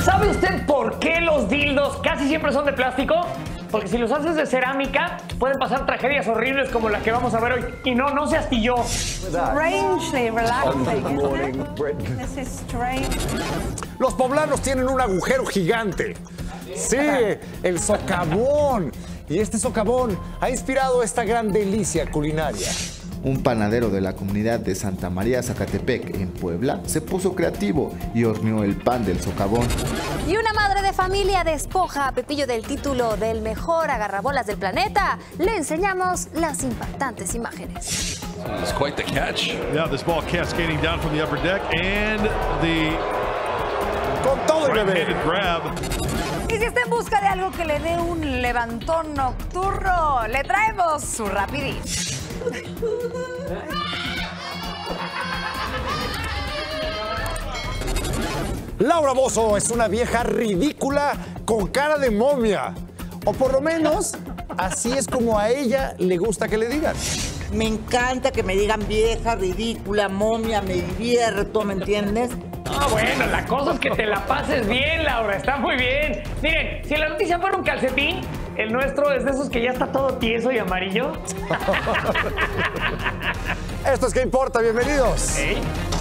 ¿Sabe usted por qué los dildos casi siempre son de plástico? Porque si los haces de cerámica, pueden pasar tragedias horribles como la que vamos a ver hoy. Y no se astilló. Strangely relaxing, isn't it? This is strange. Los poblanos tienen un agujero gigante. Sí, el socavón. Y este socavón ha inspirado esta gran delicia culinaria. Un panadero de la comunidad de Santa María Zacatepec, en Puebla, se puso creativo y horneó el pan del socavón. Y una madre de familia despoja a Pepillo del título del mejor agarrabolas del planeta. Le enseñamos las impactantes imágenes. It's quite the catch. Yeah, this ball cascading down from the upper deck and the Con todo el bebé. right-handed grab. Y si está en busca de algo que le dé un levantón nocturno, le traemos su rapidín. Laura Bozzo es una vieja ridícula con cara de momia. O por lo menos, así es como a ella le gusta que le digan. Me encanta que me digan vieja, ridícula, momia, me divierto, ¿me entiendes? Ah, bueno, la cosa es que te la pases bien, Laura. Está muy bien. Miren, si la noticia fuera un calcetín, el nuestro es de esos que ya está todo tieso y amarillo. Esto es ¿Qué importa? Bienvenidos. ¿Eh?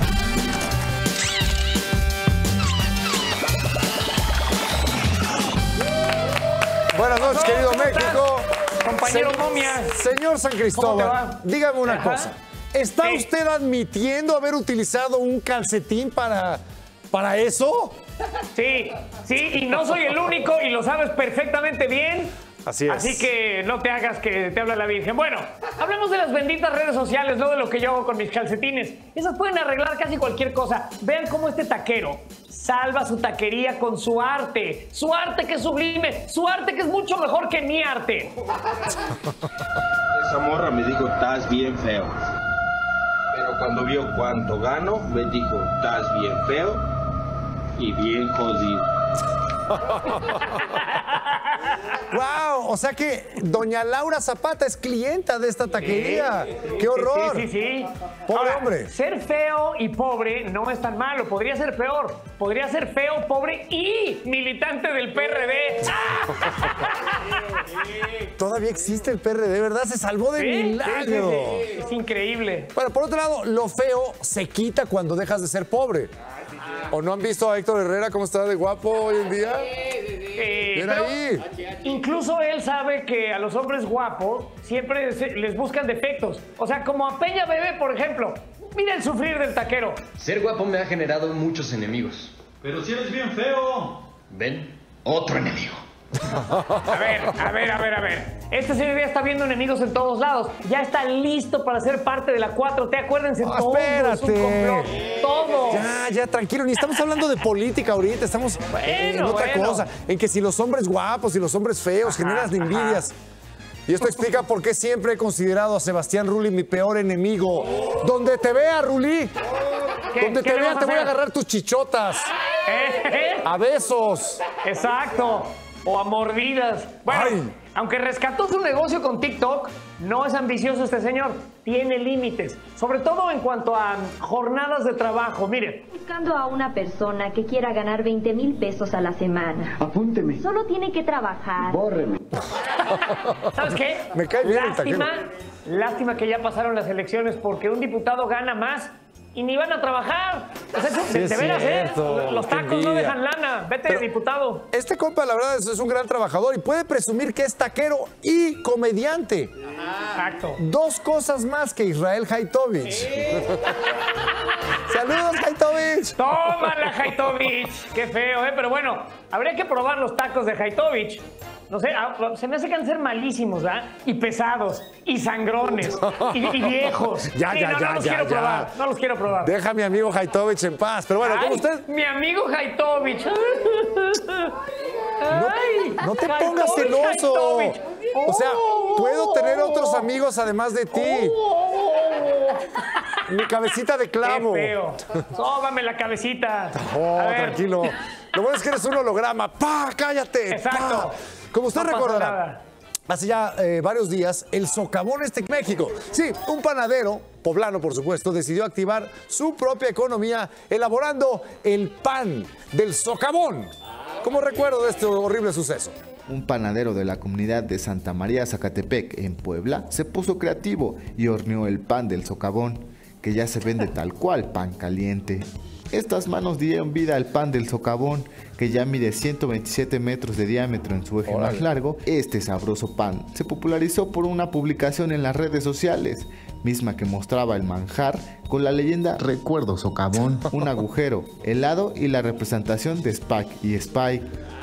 Buenas noches, querido México. Compañero momia. Señor San ¿Cómo te Cristóbal, va? dígame una Ajá. cosa. ¿Está Sí. usted admitiendo haber utilizado un calcetín para eso? Sí, y no soy el único y lo sabes perfectamente bien. Así es. Así que no te hagas que te habla la Virgen. Bueno, hablemos de las benditas redes sociales, no de lo que yo hago con mis calcetines. Esas pueden arreglar casi cualquier cosa. Vean cómo este taquero salva su taquería con su arte. Su arte que es sublime, su arte que es mucho mejor que mi arte. Esa morra me dijo, estás bien feo. Pero cuando vio cuánto gano, me dijo, estás bien feo y bien jodido. ¡Wow! O sea que doña Laura Zapata es clienta de esta taquería. ¡Qué horror! Sí. Pobre Ahora, hombre. ser feo y pobre no es tan malo. Podría ser peor. Podría ser feo, pobre y militante del PRD. Todavía existe el PRD, ¿verdad? Se salvó de milagro. Sí. Es increíble. Bueno, por otro lado, lo feo se quita cuando dejas de ser pobre. ¿O no han visto a Héctor Herrera cómo está de guapo hoy en día? Mira Pero ahí. incluso él sabe que a los hombres guapos siempre les buscan defectos. O sea, como a Peña Bebé, por ejemplo. Mira el sufrir del taquero. Ser guapo me ha generado muchos enemigos. Pero si eres bien feo. ¿Ven? Otro enemigo. A ver. Este señor ya está viendo enemigos en todos lados. Ya está listo para ser parte de la 4T. Acuérdense, todo es un complot. Todo. Ya, tranquilo. Ni estamos hablando de política ahorita. Estamos en otra cosa. En que si los hombres guapos y los hombres feos generan envidias. Y esto explica por qué siempre he considerado a Sebastián Rulli mi peor enemigo. Donde te vea, Rulli. Donde te vea, te voy a agarrar tus chichotas. A besos. Exacto. O a mordidas. Bueno, aunque rescató su negocio con TikTok, no es ambicioso este señor. Tiene límites. Sobre todo en cuanto a jornadas de trabajo. Miren. Buscando a una persona que quiera ganar 20,000 pesos a la semana. Apúnteme. Solo tiene que trabajar. Bórreme. ¿Sabes qué? Me cae bien el taquero. Lástima que ya pasaron las elecciones porque un diputado gana más y ni van a trabajar. O sea, Sí, de veras, cierto. Los tacos no dejan lana. Vete, Pero diputado. Este compa, la verdad, es un gran trabajador y puede presumir que es taquero y comediante. Exacto. Dos cosas más que Israel Haitovich. ¡Saludos, Haitovich! Tómala, Haitovich. Qué feo, ¿eh? Pero bueno, habría que probar los tacos de Haitovich. No sé, se me hace que han de ser malísimos, ¿verdad? Y pesados, y sangrones, y viejos. Ya. No los quiero probar. Deja a mi amigo Haitovich en paz. Pero bueno, ¿cómo usted? Mi amigo Haitovich. No te pongas celoso. Haitovich. O sea, puedo tener otros amigos además de ti. Mi cabecita de clavo. Qué feo. Sóbame la cabecita. Oh, A ver. tranquilo. Lo bueno es que eres un holograma. ¡Pah! ¡Cállate! Exacto. ¡Pah! Como usted No pasa recordará, nada. hace ya varios días, el socavón México. Sí, un panadero, poblano por supuesto, decidió activar su propia economía elaborando el pan del socavón. como recuerdo de este horrible suceso. Un panadero de la comunidad de Santa María Zacatepec, en Puebla, se puso creativo y horneó el pan del socavón, que ya se vende tal cual, pan caliente. Estas manos dieron vida al pan del socavón, que ya mide 127 metros de diámetro en su eje más largo. Este sabroso pan se popularizó por una publicación en las redes sociales, misma que mostraba el manjar con la leyenda Recuerdo Socavón, un agujero, helado y la representación de Spike y Spike.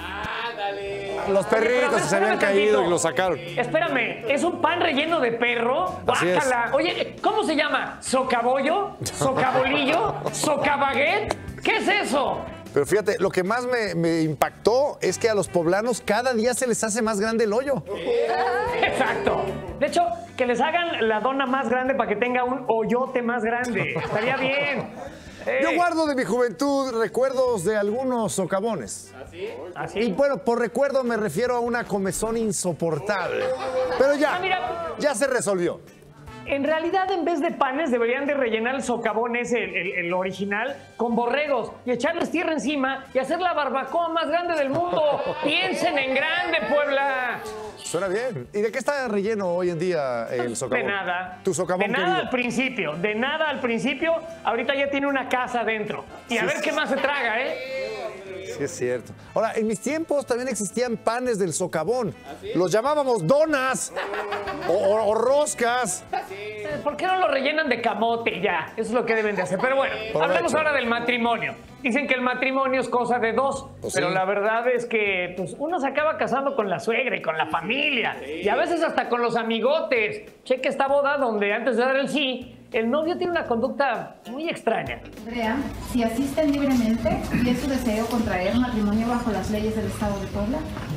Los perritos se habían caído y lo sacaron. Espérame, ¿es un pan relleno de perro? Guácala. Oye, ¿cómo se llama? ¿Socabollo? ¿Socabolillo? ¿Socabaguette? ¿Qué es eso? Pero fíjate, lo que más me impactó es que a los poblanos cada día se les hace más grande el hoyo. Exacto. De hecho, que les hagan la dona más grande para que tenga un hoyote más grande. Estaría bien. Yo guardo de mi juventud recuerdos de algunos socavones. ¿Así? Y bueno, por recuerdo me refiero a una comezón insoportable. Pero ya se resolvió. En realidad, en vez de panes, deberían de rellenar el socavón ese, el original, con borregos y echarles tierra encima y hacer la barbacoa más grande del mundo. ¡Piensen en grande, Puebla! Suena bien. ¿Y de qué está relleno hoy en día el socavón? De nada. ¿Tu socavón De nada querido? al principio. De nada al principio. Ahorita ya tiene una casa adentro. Y a ver qué más se traga, ¿eh? Sí, es cierto. Ahora, en mis tiempos también existían panes del socavón. Los llamábamos donas o roscas. ¿Por qué no lo rellenan de camote ya? Eso es lo que deben de hacer. Pero bueno, hablemos ahora del matrimonio. Dicen que el matrimonio es cosa de dos, pero la verdad es que pues, uno se acaba casando con la suegra y con la familia. Y a veces hasta con los amigotes. Cheque esta boda donde antes de dar el sí, el novio tiene una conducta muy extraña. Andrea, si asisten libremente y es su deseo contraer matrimonio bajo las leyes del Estado de Puebla.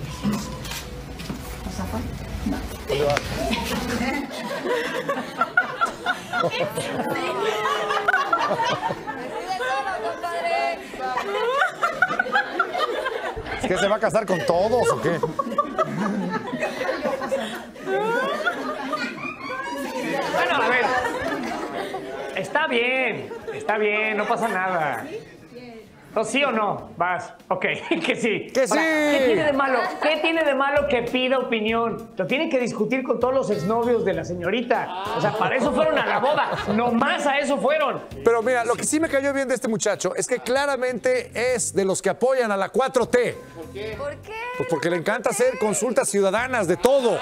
¿O sea, no. ¿Es que se va a casar con todos o qué? Bueno, a ver. Está bien, no pasa nada. ¿O sí o no? Vas. Ok, que sí. ¡Que sí! Ahora, ¿qué tiene de malo? ¿Qué tiene de malo que pida opinión? Lo tienen que discutir con todos los exnovios de la señorita. O sea, para eso fueron a la boda. Nomás a eso fueron. Pero mira, lo que sí me cayó bien de este muchacho es que claramente es de los que apoyan a la 4T. ¿Por qué? ¿Por qué? Pues porque le encanta hacer consultas ciudadanas de todo.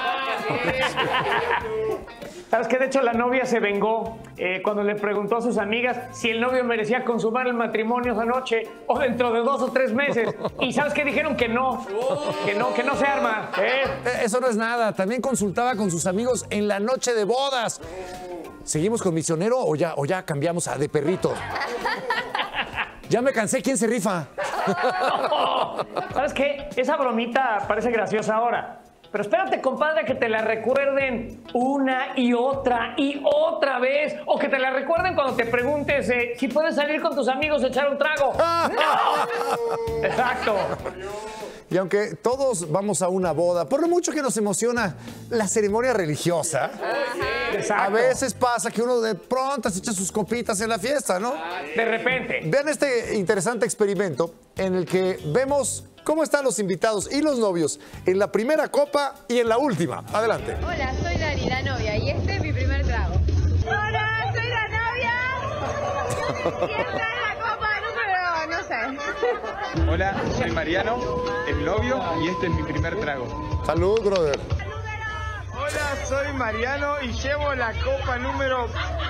¿Sabes qué? De hecho, la novia se vengó cuando le preguntó a sus amigas si el novio merecía consumar el matrimonio esa noche o dentro de 2 o 3 meses. ¿Y sabes qué? Dijeron que no se arma. Eso no es nada. También consultaba con sus amigos en la noche de bodas. ¿Seguimos con misionero o ya cambiamos a de perrito? Ya me cansé. ¿Quién se rifa? ¿Sabes qué? Esa bromita parece graciosa ahora. Pero espérate, compadre, que te la recuerden una y otra vez. O que te la recuerden cuando te preguntes si puedes salir con tus amigos a echar un trago. ¡No! Exacto. Y aunque todos vamos a una boda, por lo mucho que nos emociona la ceremonia religiosa, a veces pasa que uno de pronto se echa sus copitas en la fiesta, ¿no? De repente. Vean este interesante experimento en el que vemos cómo están los invitados y los novios en la primera copa y en la última. Adelante. Hola, soy Dani, la novia, y este es mi primer trago. Hola, soy la novia. Y esta es la copa número, no sé. Hola, soy Mariano, el novio, y este es mi primer trago. Salud, brother. Hola, soy Mariano y llevo la copa número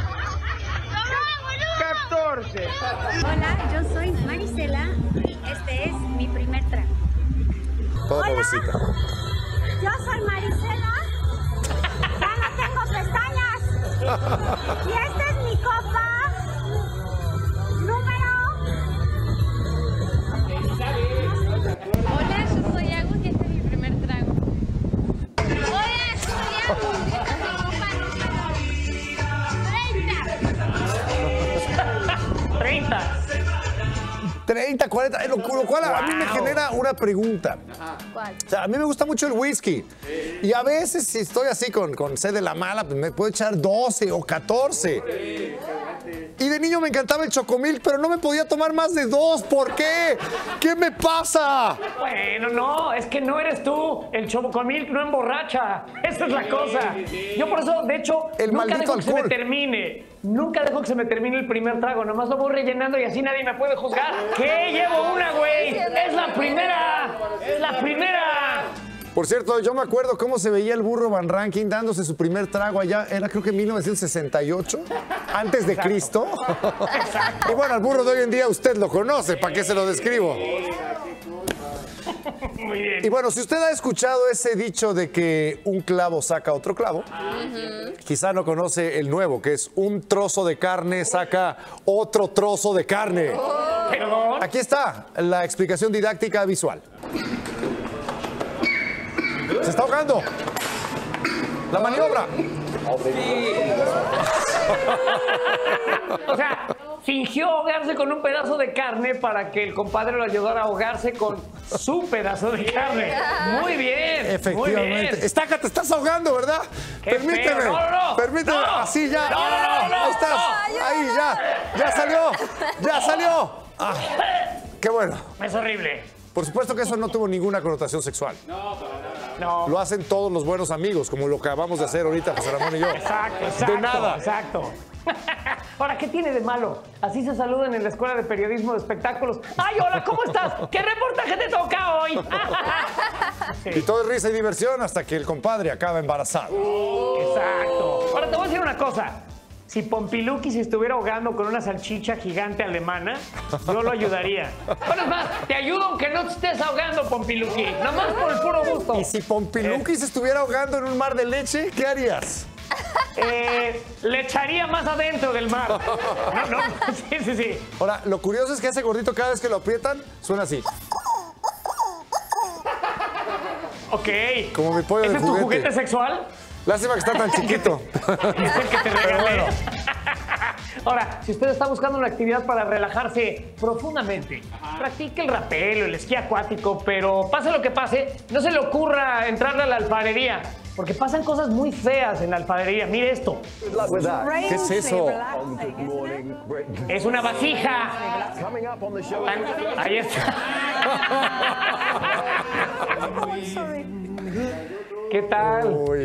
14. Hola, yo soy Marisela. Este es mi primer trago. Todo pobrecita. Yo soy Marisela. Ya no tengo pestañas. Y esta es mi copa número. Hola, yo soy Agus y este es mi primer trago. Hola, soy Agus. Esta es mi copa número 30, 40, lo cual a mí me genera una pregunta. ¿Cuál? O sea, a mí me gusta mucho el whisky. Y a veces, si estoy así con sed de la mala, pues me puedo echar 12 o 14. Y de niño me encantaba el Chocomilk, pero no me podía tomar más de 2. ¿Por qué? ¿Qué me pasa? Bueno, no, es que no eres tú. El Chocomilk no emborracha. Esa es la cosa. Yo por eso, de hecho, nunca dejo que se me termine. Nunca dejo que se me termine el primer trago. Nomás lo voy rellenando y así nadie me puede juzgar. ¿Qué? Llevo una, güey. Es la primera. Es la primera. Por cierto, yo me acuerdo cómo se veía el burro Van Rankin dándose su primer trago allá, era creo que 1968, antes de Cristo. Y bueno, al burro de hoy en día usted lo conoce, ¿para qué se lo describo? Muy bien. Y bueno, si usted ha escuchado ese dicho de que un clavo saca otro clavo, quizá no conoce el nuevo, que es un trozo de carne saca otro trozo de carne. ¿Perdón? Aquí está la explicación didáctica visual. ¡Se está ahogando! ¡La maniobra! O sea, fingió ahogarse con un pedazo de carne para que el compadre lo ayudara a ahogarse con su pedazo de carne. Muy bien. Efectivamente. Muy bien. Estaca, te estás ahogando, ¿verdad? Qué Permíteme. feo. No. Permíteme. No. Así ya. No. Ahí estás. Ahí ya. Ya salió. Ya salió. Ah, qué bueno. Es horrible. Por supuesto que eso no tuvo ninguna connotación sexual. No. Lo hacen todos los buenos amigos, como lo que acabamos de hacer ahorita, José Ramón y yo. Exacto. De nada. Exacto. Ahora, ¿qué tiene de malo? Así se saludan en la Escuela de Periodismo de Espectáculos. ¡Ay, hola! ¿Cómo estás? ¿Qué reportaje te toca hoy? Sí. Y todo es risa y diversión hasta que el compadre acaba embarazado. Exacto. Ahora te voy a decir una cosa. Si Pompiluki se estuviera ahogando con una salchicha gigante alemana, yo lo ayudaría. Bueno, es más, te ayudo aunque no te estés ahogando, Pompiluki. Nada más por el puro gusto. Y si Pompiluki se estuviera ahogando en un mar de leche, ¿qué harías? Le echaría más adentro del mar. No, sí. Ahora, lo curioso es que ese gordito cada vez que lo aprietan, suena así. Ok. Como mi pollo de ¿Ese es tu juguete sexual? Lástima que está tan chiquito. Es el que te regalé. Ahora, si usted está buscando una actividad para relajarse profundamente, practique el rapel o el esquí acuático, pero pase lo que pase, no se le ocurra entrarle a la alfarería, porque pasan cosas muy feas en la alfarería. Mire esto. ¿Qué es eso? Es una vasija. Ahí está. ¿Qué tal? Uy,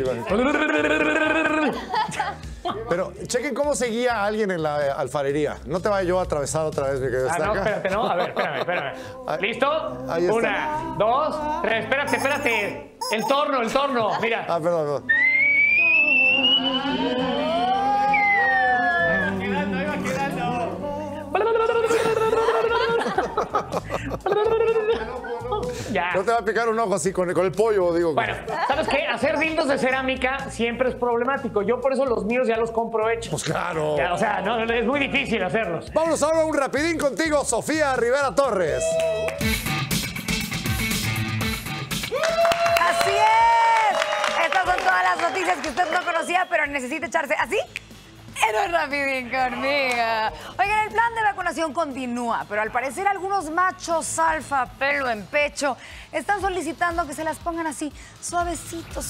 pero chequen cómo seguía a alguien en la alfarería. No te vaya yo a atravesar otra vez, mi querido Estaca. No, espérate, no. A ver, espérame. ¿Listo? Ahí está. 1, 2, 3. Espérate. El torno. Mira. Ah, perdón. Ya. No te va a picar un ojo así con el pollo, digo. Bueno, ¿sabes qué? Hacer dildos de cerámica siempre es problemático. Yo por eso los míos ya los compro hechos. Pues claro. Ya, o sea, no, es muy difícil hacerlos. Vámonos ahora a un rapidín contigo, Sofía Rivera Torres. Así es. Estas son todas las noticias que usted no conocía, pero necesita echarse así. Era un rapidín conmigo. Oigan, el plan de vacunación continúa, pero al parecer algunos machos alfa, pelo en pecho, están solicitando que se las pongan así, suavecito.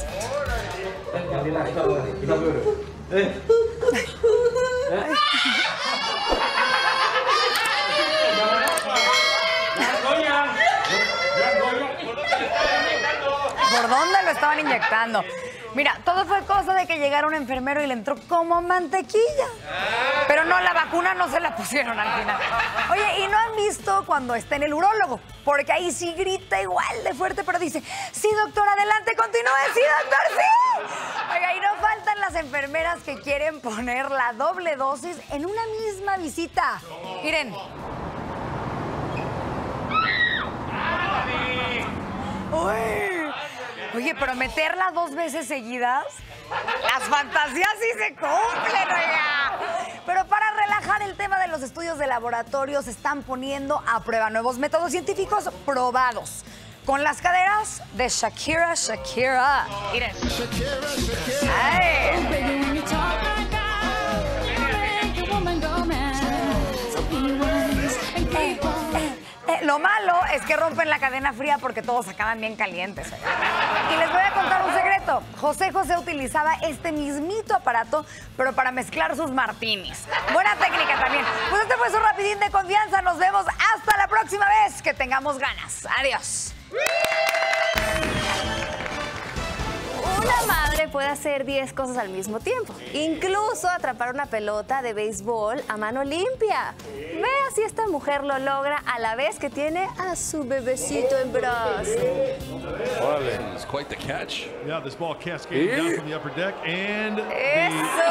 ¿Por dónde lo estaban inyectando? Mira, todo fue cosa de que llegara un enfermero y le entró como mantequilla. Pero no, la vacuna no se la pusieron al final. Oye, ¿y no han visto cuando está en el urólogo? Porque ahí sí grita igual de fuerte, pero dice, sí, doctor, adelante, continúe, sí, doctor, sí. Oiga, y no faltan las enfermeras que quieren poner la doble dosis en una misma visita. Miren. Uy. Oye, pero meterla 2 veces seguidas, las fantasías sí se cumplen, oiga. Pero para relajar el tema de los estudios de laboratorio, se están poniendo a prueba nuevos métodos científicos probados. Con las caderas de Shakira. Miren. Ay. Lo malo es que rompen la cadena fría porque todos acaban bien calientes. Y les voy a contar un secreto. José utilizaba este mismito aparato, pero para mezclar sus martinis. Buena técnica también. Pues este fue su rapidín de confianza. Nos vemos hasta la próxima vez que tengamos ganas. Adiós. Una madre puede hacer 10 cosas al mismo tiempo, incluso atrapar una pelota de béisbol a mano limpia. Vea si esta mujer lo logra a la vez que tiene a su bebecito en brazos. It's quite the catch. Yeah, this ball cascading down from the upper deck and ¡Eso!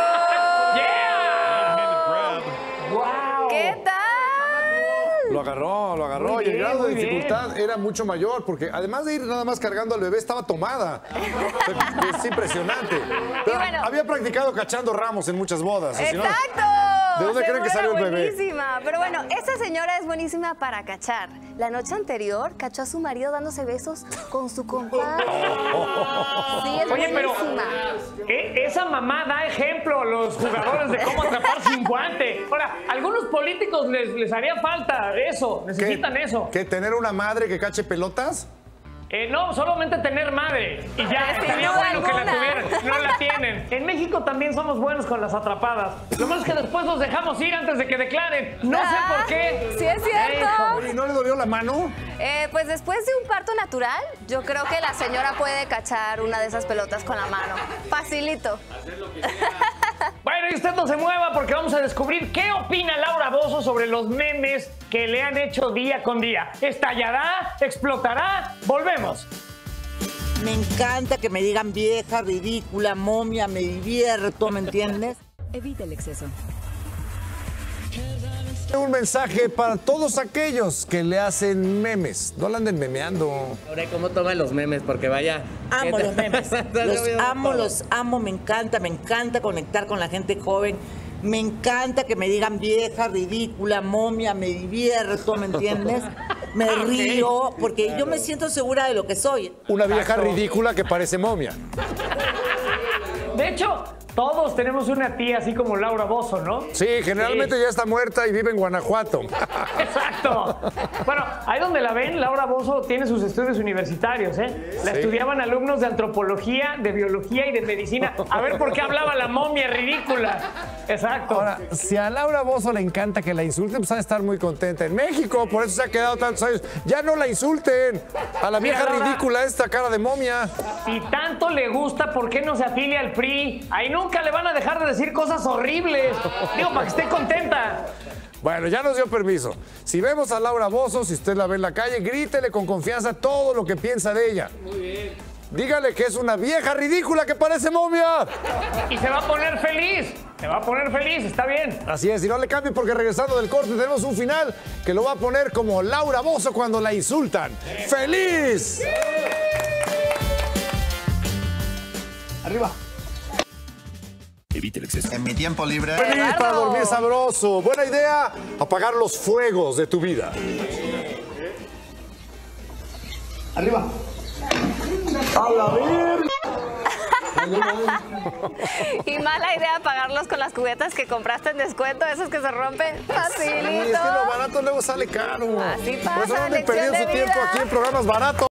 ¡Wow! ¿Qué tal? Lo agarró y el grado de dificultad era mucho mayor porque además de ir nada más cargando al bebé estaba tomada. Es impresionante. Pero bueno, había practicado cachando ramos en muchas bodas. ¡Exacto! ¿De dónde creen que salió el bebé? Buenísima. Pero bueno, esta señora es buenísima para cachar. La noche anterior cachó a su marido dándose besos con su compadre. Sí, es buenísima. Esa mamá da ejemplo a los jugadores de cómo atrapar sin guante. Ahora, a algunos políticos les haría falta eso, necesitan eso. ¿Qué? ¿Tener una madre que cache pelotas? No, solamente tener madre. Y ya, sería bueno que la tuvieran. No la tienen. En México también somos buenos con las atrapadas. Lo malo es que después los dejamos ir antes de que declaren. No sé por qué. Sí, es cierto. ¿Y no le dolió la mano? Pues después de un parto natural, yo creo que la señora puede cachar una de esas pelotas con la mano. Facilito. Bueno, y usted no se mueva porque vamos a descubrir qué opina Laura Bozzo sobre los memes que le han hecho día con día. ¿Estallará? ¿Explotará? Volvemos. Me encanta que me digan vieja, ridícula, momia, me divierto, ¿me entiendes? Evita el exceso. Un mensaje para todos aquellos que le hacen memes. No la anden memeando. Ahora, ¿cómo toman los memes? Porque vaya... Amo los memes. Los amo, me encanta conectar con la gente joven. Me encanta que me digan vieja, ridícula, momia, me divierto, ¿me entiendes? Me río, porque yo me siento segura de lo que soy. Una vieja ridícula que parece momia. De hecho, todos tenemos una tía así como Laura Bozzo, ¿no? Sí, generalmente ya está muerta y vive en Guanajuato. Exacto. Bueno, ahí donde la ven, Laura Bozzo tiene sus estudios universitarios, ¿eh? La estudiaban alumnos de antropología, de biología y de medicina. A ver por qué hablaba la momia ridícula. Exacto. Ahora, si a Laura Bozzo le encanta que la insulten, pues va a estar muy contenta. En México, por eso se ha quedado tantos años. Ya no la insulten. A la vieja ridícula esta cara de momia. Si tanto le gusta, ¿por qué no se afilia al PRI? Ahí nunca le van a dejar de decir cosas horribles. Digo, para que esté contenta. Bueno, ya nos dio permiso. Si vemos a Laura Bozzo, si usted la ve en la calle, grítele con confianza todo lo que piensa de ella. Muy bien. Dígale que es una vieja ridícula que parece momia. Y se va a poner feliz. Se va a poner feliz, está bien. Así es, y no le cambie porque regresando del corte tenemos un final que lo va a poner como Laura Bozzo cuando la insultan. ¡Feliz! Arriba. Evite el exceso. En mi tiempo libre. Feliz para dormir sabroso. Buena idea, apagar los fuegos de tu vida. Arriba. ¡A la verga! Y mala idea pagarlos con las cubetas que compraste en descuento, esos que se rompen facilito. Sí, es que lo barato luego sale caro. Así pasa, Por eso no anden lección perdiendo de su tiempo vida. aquí en programas baratos.